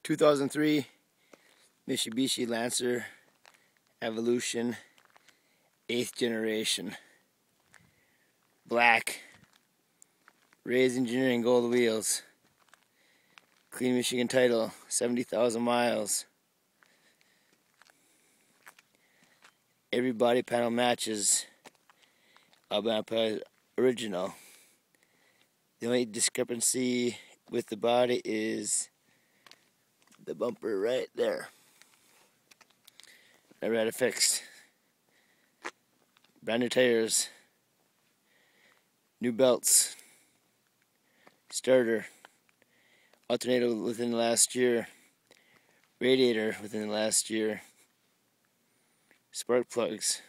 2003 Mitsubishi Lancer Evolution 8th generation. Black. Rays Engineering gold wheels. Clean Michigan title. 70,000 miles. Every body panel matches Alabama original. The only discrepancy with the body is the bumper right there. Never had it fixed. Brand new tires. New belts. Starter. Alternator within the last year. Radiator within the last year. Spark plugs.